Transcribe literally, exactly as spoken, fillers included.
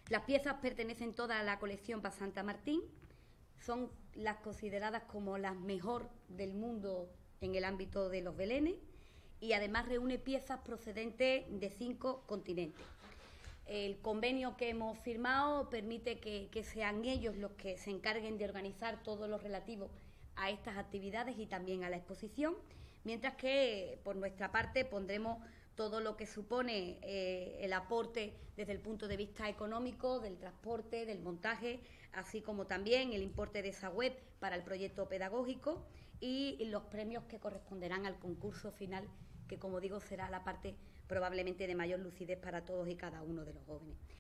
Las piezas pertenecen todas a la colección Paz Santa Martín, son las consideradas como las mejor del mundo en el ámbito de los belenes y además reúne piezas procedentes de cinco continentes. El convenio que hemos firmado permite que, que sean ellos los que se encarguen de organizar todo lo relativo a estas actividades y también a la exposición, mientras que por nuestra parte pondremos todo lo que supone eh, el aporte desde el punto de vista económico, del transporte, del montaje, así como también el importe de esa web para el proyecto pedagógico y los premios que corresponderán al concurso final, que como digo será la parte probablemente de mayor lucidez para todos y cada uno de los jóvenes.